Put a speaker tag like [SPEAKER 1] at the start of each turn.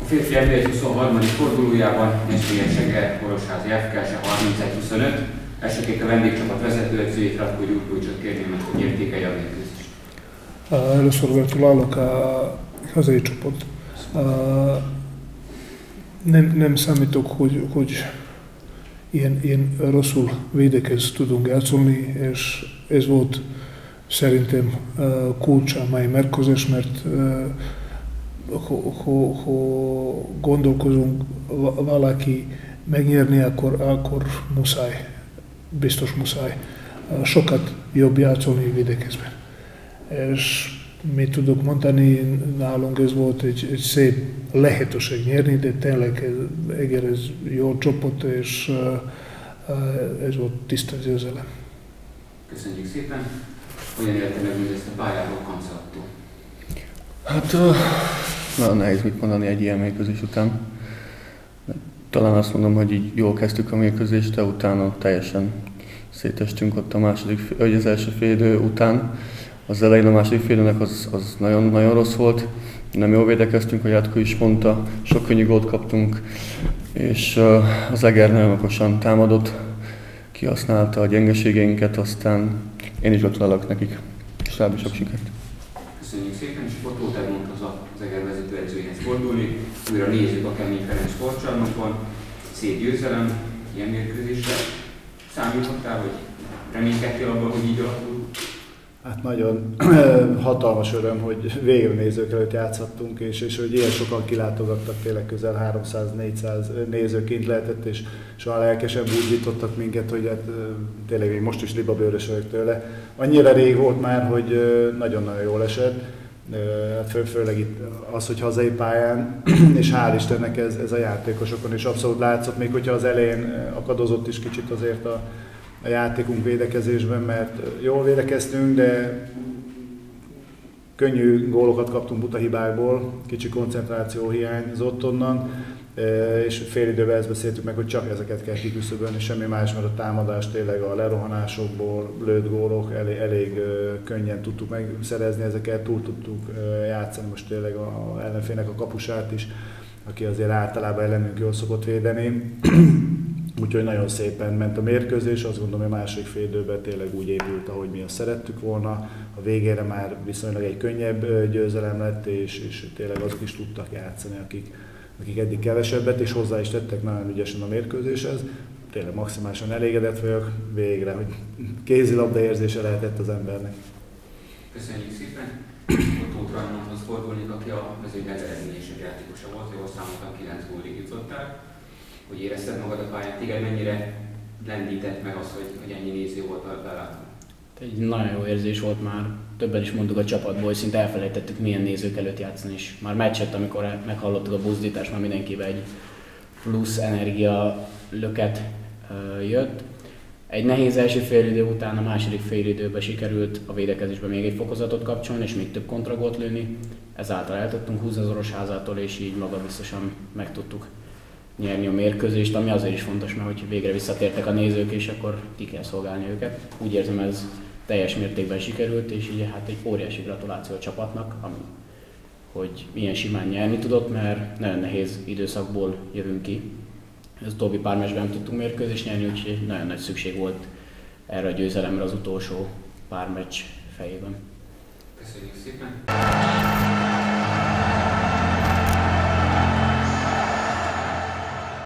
[SPEAKER 1] férfi NB1 23. fordulójában Eger Orosházi FKS 31-25. Elsőként a vendégcsapat vezetőedzőjét, Ratko Gyurkovicsot kérném meg, hogy értékelje a mérkőzést.
[SPEAKER 2] Először gratulálok a hazai csapat. Nem számítok, hogy ilyen rosszul védekezni tudunk játszani, és ez volt szerintem kulcsa a mai mérkőzés, mert ha gondolkozunk valaki megnyerni, akkor muszáj, biztos muszáj sokat jobb játszani védekezben. És mit tudok mondani, nálunk ez volt egy szép lehetőség nyerni, de tényleg Eger ez jó csapat, és ez volt tiszta győzelem.
[SPEAKER 1] Köszönjük szépen! Hogyan élte meg mindezt a pályáról Kancattól?
[SPEAKER 3] Hát nagyon nehéz mit mondani egy ilyen mérkőzés után. Talán azt mondom, hogy így jól kezdtük a mérkőzést, de utána teljesen szétestünk ott az első félidő után. Az elején a második félidőnek az nagyon rossz volt. Nem jól védekeztünk, hogy Játko is mondta, sok könnyű gólt kaptunk, és az Eger nagyon okosan támadott, kihasználta a gyengeségeinket, aztán én is gratulálok nekik, és további sok sikert.
[SPEAKER 1] Köszönjük szépen, és akkor Tóth Edmondhoz az Eger vezetőedzőjéhez fordulni. Újra nézzük a Kemény Ferenc sportcsarnokon. Szép győzelem, ilyen mérkőzésre. Számíthattál, hogy reménykedtél abban, hogy így alakul?
[SPEAKER 4] Hát nagyon hatalmas öröm, hogy végre nézők előtt játszhattunk, és hogy ilyen sokan kilátogattak, tényleg közel 300-400 nézőként lehetett, és soha lelkesen bújítottak minket, hogy hát tényleg még most is libabőrös vagyok tőle. Annyira rég volt már, hogy nagyon-nagyon jól esett, főleg itt az, hogy hazai pályán, és hál' Istennek ez a játékosokon is abszolút látszott, még hogyha az elején akadozott is kicsit azért a játékunk védekezésben, mert jól védekeztünk, de könnyű gólokat kaptunk buta hibákból, kicsi koncentráció hiányzott onnan, és fél időben ezt beszéltük meg, hogy csak ezeket kell kiküszöbölni, semmi más, mert a támadás tényleg a lerohanásokból lőtt gólok elég könnyen tudtuk megszerezni ezeket, túl tudtuk játszani most tényleg az ellenfélnek a kapusát is, aki azért általában ellenünk jól szokott védeni. Úgyhogy nagyon szépen ment a mérkőzés, azt gondolom, hogy a második fél időben tényleg úgy épült, ahogy mi azt szerettük volna. A végére már viszonylag egy könnyebb győzelem lett, és tényleg azok is tudtak játszani, akik eddig kevesebbet, és hozzá is tettek nagyon ügyesen a mérkőzéshez. Tényleg maximálisan elégedett vagyok végre, hogy kézilabda érzése lehetett az embernek.
[SPEAKER 1] Köszönjük szépen! Tóth Edmondhoz fordulnék, aki a mezőny legeredményesebb játékosa volt, jól számoltan 9 gólig jutottál. Hogy érezted magad a pályán, téged mennyire lendített meg az, hogy ennyi néző volt a belátban?
[SPEAKER 5] Egy nagyon jó érzés volt már, többen is mondtuk a csapatból, hogy szinte elfelejtettük milyen nézők előtt játszani is. Már meccset, amikor meghallottuk a buzdítást, már mindenkiben egy plusz energia löket jött. Egy nehéz első félidő után a második félidőben sikerült a védekezésben még egy fokozatot kapcsolni, és még több kontragólt lőni. Ezáltal el tudtunk húzni az Orosházától, és így magabiztosan meg tudtuk nyerni a mérkőzést, ami azért is fontos, mert hogy végre visszatértek a nézők, és akkor ki kell szolgálni őket. Úgy érzem, ez teljes mértékben sikerült, és így hát egy óriási gratuláció a csapatnak, hogy ilyen simán nyerni tudott, mert nagyon nehéz időszakból jövünk ki. Az utóbbi pár meccsben nem tudtunk mérkőzést nyerni, úgyhogy nagyon nagy szükség volt erre a győzelemre az utolsó pár meccs fejében.
[SPEAKER 1] Köszönjük szépen!